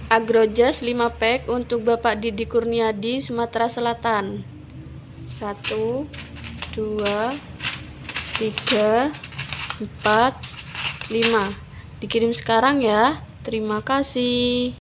Agrojas 5 pack untuk Bapak Didi Kurniadi, Sumatera Selatan. 1, 2, 3, 4, 5. Dikirim sekarang ya. Terima kasih.